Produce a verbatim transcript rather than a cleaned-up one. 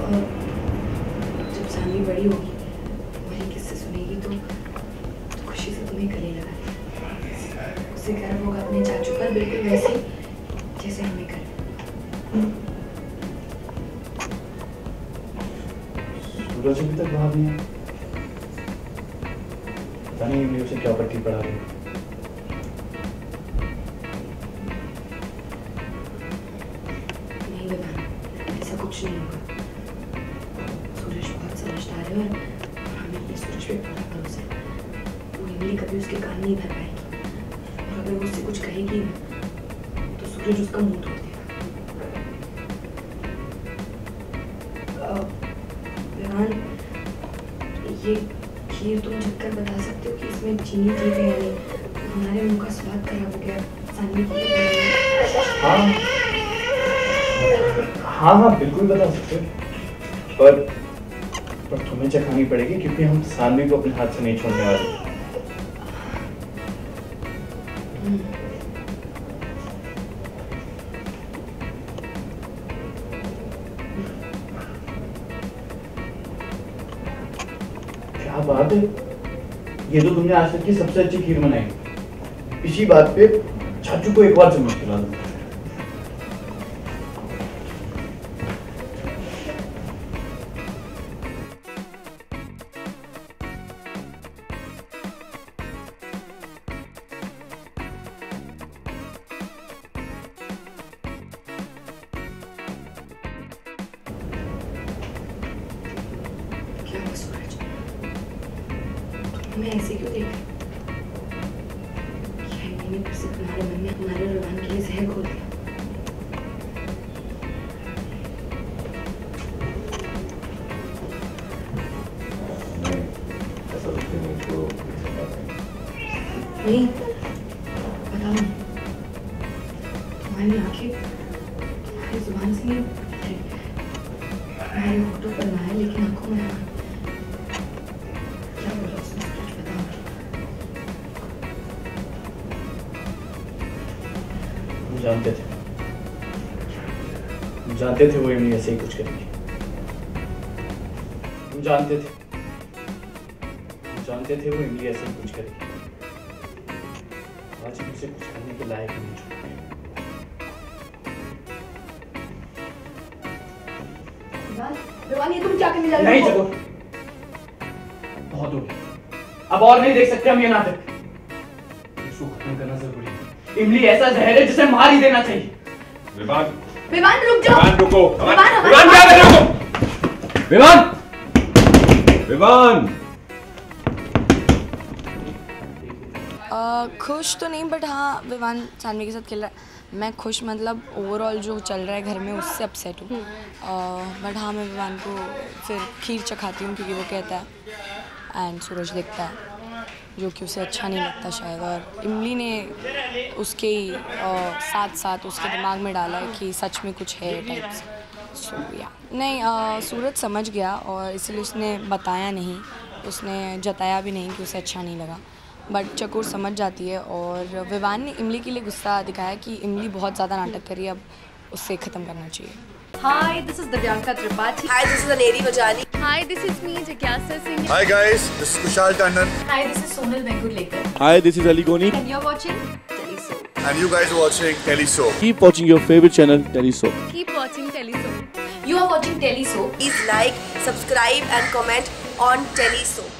जब सानवी बड़ी होगी वही किस्से सुनेगी तो, तो खुशी से तुम्हें गले लगा उसे गर्व होगा अपने चाचू पर, बिल्कुल वैसे जैसे हमें कर। सूरज अभी तक बाहर नहीं है, पता नहीं मैं उसे क्या पट्टी पढ़ा रही हूँ। नहीं बेटा, ऐसा कुछ नहीं होगा। सूरज बहुत समझदार है और हमें अपने सूरज पे पूरा भरोसा है। वो इमली कभी उसके कान नहीं भर पाएगी और अगर वो उससे कुछ कहेगी तो सूरज उसका मुंह तोड़ देगा। विवान, ये खीर तुम झटकर बता सकते हो कि इसमें चीनी थी या नहीं? हमारे मुंह का स्वाद खराब हो गया। सानवी की हाँ हाँ हाँ बिल्कुल बता सकते हो, पर पर तुम्हें चखानी पड़ेगी क्योंकि हम सानवी को अपने हाथ से नहीं छोड़ने वाले। क्या बात है, ये तो तुमने आज तक की सबसे अच्छी खीर बनाई। इसी बात पे चाचू को एक बार चम्मच खिला दो। क्या हुआ सूरज? तुम्हें ऐसे क्यों देख? क्या इमली ने फिर से तुम्हारे मन में हमारे और विवान के लिए जहर घोल दिया? नहीं, बताओ नहीं। तुम्हारी आंखें तुम्हारी जुबान से नहीं, तुम्हारे होठों पर ना है लेकिन आंखों में है। क्या बोला उसने? कुछ बताओ। हम जानते थे हम जानते थे वो इमली ऐसे ही कुछ करेगी। हम जानते थे हम जानते थे वो इमली ऐसे ही कुछ करेगी। आज हम उसे कुछ करने के लायक नहीं छोड़। विवान, ये तुम क्या करने जा रहे हो? नहीं चलो, बहुत हो गया। अब और नहीं देख सकते हम ये नाटक। इसको खत्म करना जरूरी है। इमली ऐसा जहर है जिसे मार ही देना चाहिए। विवान, विवान रुक जाओ। विवान रुको। विवान, विवान क्या कर रहे हो? विवान, विवान। खुश तो नहीं, बट हाँ विवान सानवी के साथ खेल रहा है। मैं खुश मतलब ओवरऑल जो चल रहा है घर में उससे अपसेट हूँ। बट हाँ मैं विवान को फिर खीर चखाती हूँ क्योंकि वो कहता है एंड सूरज देखता है जो कि उसे अच्छा नहीं लगता शायद। और इमली ने उसके ही साथ साथ उसके दिमाग में डाला है कि सच में कुछ है टाइप्स। सो या नहीं, आ, सूरज समझ गया और इसलिए उसने बताया नहीं, उसने जताया भी नहीं कि उसे अच्छा नहीं लगा। बट चकोर समझ जाती है और विवान ने इमली के लिए गुस्सा दिखाया कि इमली बहुत ज़्यादा नाटक करी, अब उससे ख़त्म करना चाहिए। Hi, this is Divyanka Tripathi. Hi, this is Aneri Vajani. Hi, this is me, Jigyasa Singh. Hi guys, this is Kushal Tandon. Hi, this is Sonal Venkurlekar. Hi, this is Ali Goni. And you're watching Telly Soap. And you guys are watching Telly Soap. Keep watching your favorite channel, Telly Soap. Keep watching Telly Soap. You are watching Telly Soap. Please like, subscribe and comment on Telly Soap.